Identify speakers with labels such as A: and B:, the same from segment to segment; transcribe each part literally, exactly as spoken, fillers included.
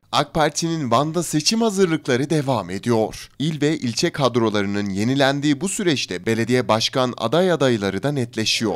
A: AK Parti'nin Van'da seçim hazırlıkları devam ediyor. İl ve ilçe kadrolarının yenilendiği bu süreçte belediye başkan aday adayları da netleşiyor.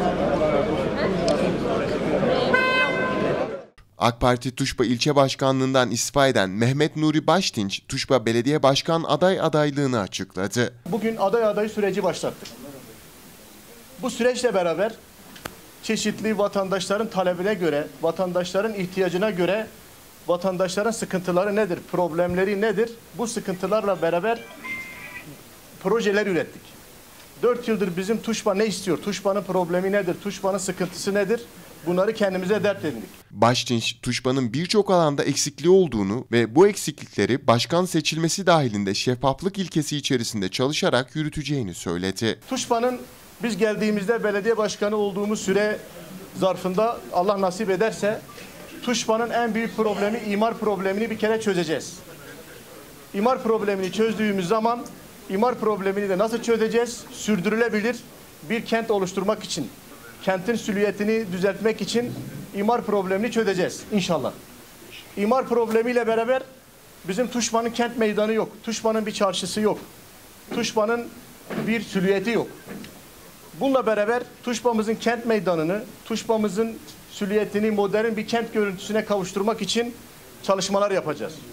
A: AK Parti Tuşba İlçe Başkanlığından istifa eden Mehmet Nuri Başdinç, Tuşba Belediye Başkan aday adaylığını açıkladı.
B: Bugün aday adayı süreci başlattık. Bu süreçle beraber çeşitli vatandaşların talebine göre, vatandaşların ihtiyacına göre vatandaşların sıkıntıları nedir, problemleri nedir? Bu sıkıntılarla beraber projeler ürettik. Dört yıldır bizim Tuşba ne istiyor? Tuşba'nın problemi nedir? Tuşba'nın sıkıntısı nedir? Bunları kendimize dert edindik.
A: Başdinç, Tuşba'nın birçok alanda eksikliği olduğunu ve bu eksiklikleri başkan seçilmesi dahilinde şeffaflık ilkesi içerisinde çalışarak yürüteceğini söyledi.
B: Tuşba'nın biz geldiğimizde belediye başkanı olduğumuz süre zarfında Allah nasip ederse Tuşba'nın en büyük problemi imar problemini bir kere çözeceğiz. İmar problemini çözdüğümüz zaman imar problemini de nasıl çözeceğiz? Sürdürülebilir bir kent oluşturmak için, kentin silüetini düzeltmek için imar problemini çözeceğiz inşallah. İmar problemiyle beraber bizim Tuşba'nın kent meydanı yok. Tuşba'nın bir çarşısı yok. Tuşba'nın bir silüeti yok. Bununla beraber Tuşba'mızın kent meydanını, Tuşba'mızın silüetini modern bir kent görüntüsüne kavuşturmak için çalışmalar yapacağız.